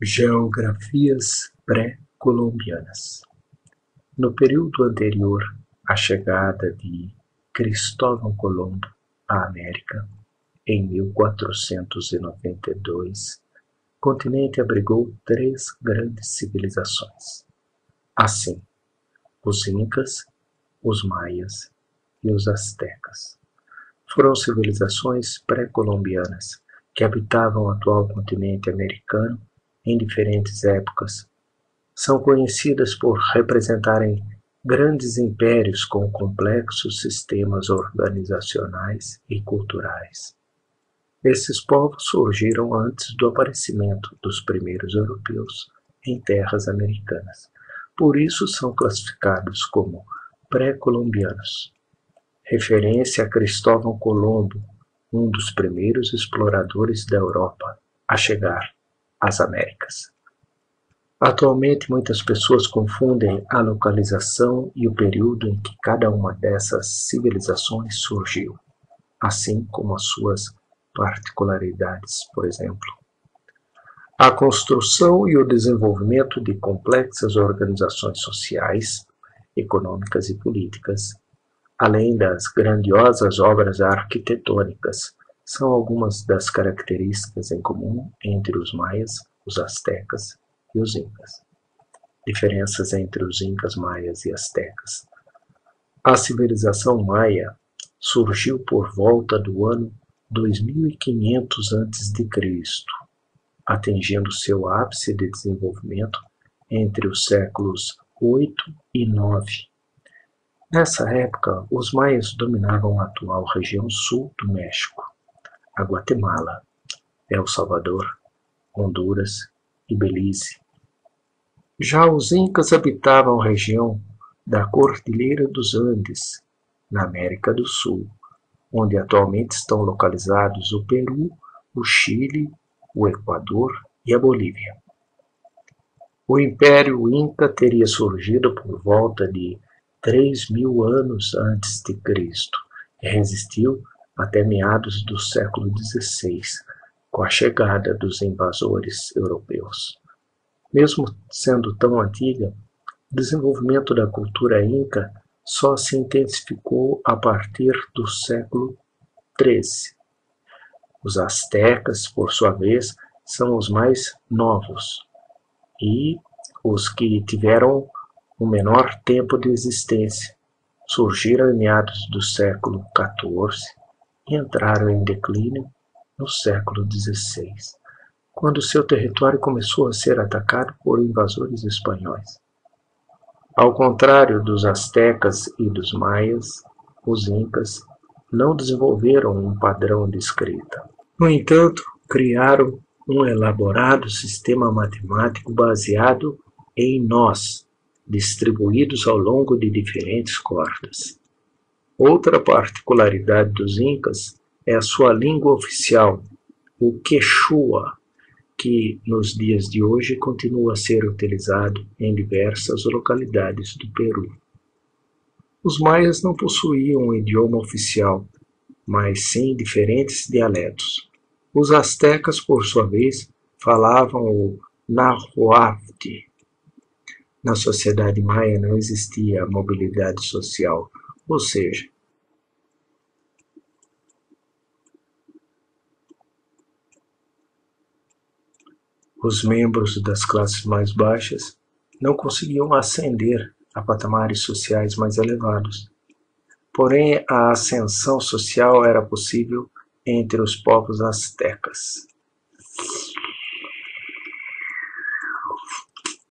Geografias pré-colombianas. No período anterior à chegada de Cristóvão Colombo à América, em 1492, o continente abrigou 3 grandes civilizações. Assim, os Incas, os Maias e os Aztecas. Foram civilizações pré-colombianas que habitavam o atual continente americano em diferentes épocas. São conhecidas por representarem grandes impérios com complexos sistemas organizacionais e culturais. Esses povos surgiram antes do aparecimento dos primeiros europeus em terras americanas. Por isso são classificados como pré-colombianos. Referência a Cristóvão Colombo, um dos primeiros exploradores da Europa a chegar às Américas. Atualmente, muitas pessoas confundem a localização e o período em que cada uma dessas civilizações surgiu, assim como as suas particularidades, por exemplo. A construção e o desenvolvimento de complexas organizações sociais, econômicas e políticas, além das grandiosas obras arquitetônicas, são algumas das características em comum entre os maias, os aztecas e os incas. Diferenças entre os incas, maias e aztecas. A civilização maia surgiu por volta do ano 2500 a.C., atingindo seu ápice de desenvolvimento entre os séculos 8 e 9. Nessa época, os maias dominavam a atual região sul do México, a Guatemala, El Salvador, Honduras e Belize. Já os incas habitavam a região da Cordilheira dos Andes, na América do Sul, onde atualmente estão localizados o Peru, o Chile, o Equador e a Bolívia. O Império Inca teria surgido por volta de 3.000 anos antes de Cristo e resistiu até meados do século XVI, com a chegada dos invasores europeus. Mesmo sendo tão antiga, o desenvolvimento da cultura inca só se intensificou a partir do século XIII. Os aztecas, por sua vez, são os mais novos e os que tiveram o menor tempo de existência. Surgiram em meados do século XIV e entraram em declínio no século XVI, quando seu território começou a ser atacado por invasores espanhóis. Ao contrário dos aztecas e dos maias, os incas não desenvolveram um padrão de escrita. No entanto, criaram um elaborado sistema matemático baseado em nós, distribuídos ao longo de diferentes cordas. Outra particularidade dos incas é a sua língua oficial, o quechua, que nos dias de hoje continua a ser utilizado em diversas localidades do Peru. Os maias não possuíam um idioma oficial, mas sim diferentes dialetos. Os aztecas, por sua vez, falavam o náhuatl. Na sociedade maia não existia mobilidade social, ou seja, os membros das classes mais baixas não conseguiam ascender a patamares sociais mais elevados. Porém, a ascensão social era possível entre os povos aztecas.